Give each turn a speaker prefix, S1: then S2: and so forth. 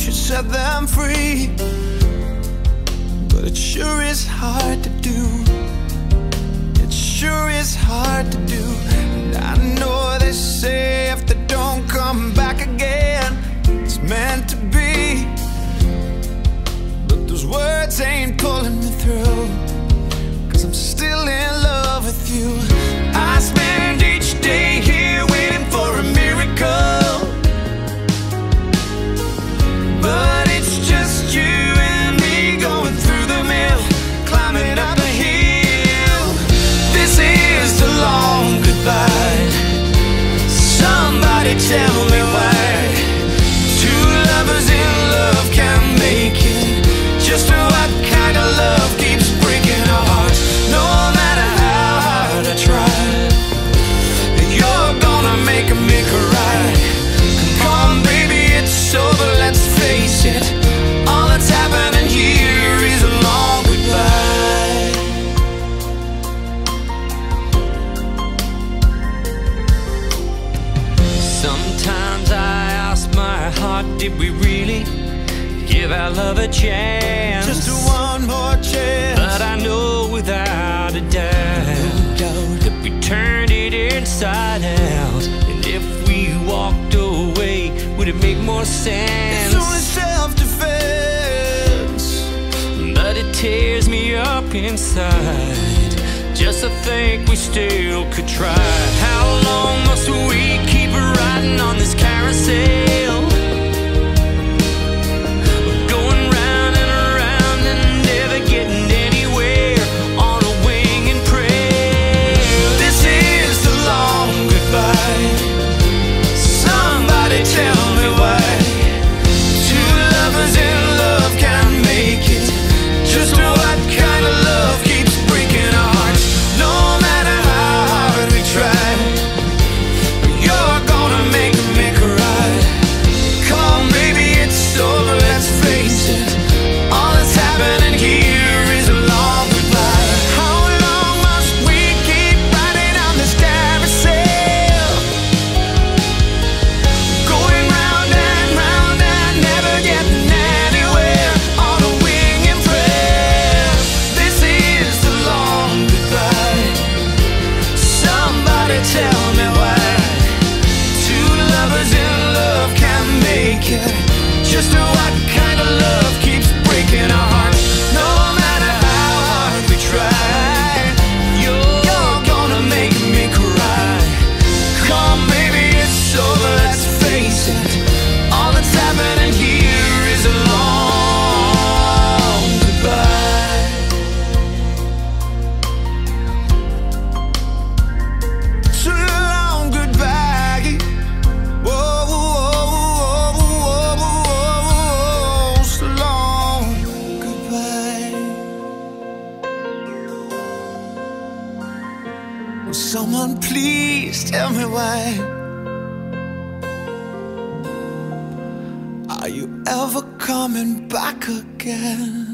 S1: should set them free, but it sure is hard to do. It sure is hard to do. And I know they say if they don't come back again, it's meant to be. But those words ain't pulling me through, 'cause I'm still in love with you. I spend each day here waiting for a miracle, but it's just you and me going through the mill, climbing up a hill. This is the long goodbye. Somebody tell me why two lovers in love can make it. Just what kind of love keeps breaking our hearts, no matter how hard I try? You're gonna make me cry. Come on, baby, it's over, let's face it. All that's happening here is a long goodbye. Sometimes I ask my heart, did we really give our love a chance? Just one more chance. But I know without a doubt that we turned it inside out. And if we walked away, would it make more sense? It's only self-defense, but it tears me up inside just to think we still could try. How long must we keep riding on this carousel? Going round and around and never getting anywhere on a winged prayer. This is the long goodbye. Somebody tell me why two lovers in love can't make it. Just what kind of love keeps breaking our hearts, no matter how hard we try? You're gonna make me cry. Come on, baby, it's over, let's face it. All that's happening here is a long goodbye. How long must we keep riding on this carousel? Going round and never getting anywhere on a winged prayer. This is the long goodbye. Somebody tell me why two lovers in love can't make it. Just what kind of love keeps breaking our hearts, no matter how hard we try? You're gonna make me cry. Come on, baby, it's over, let's face it. All that's happening here is a long goodbye. So long goodbye. Whoa, whoa, whoa, whoa, so long goodbye. Will someone please tell me why? Are you ever coming back again?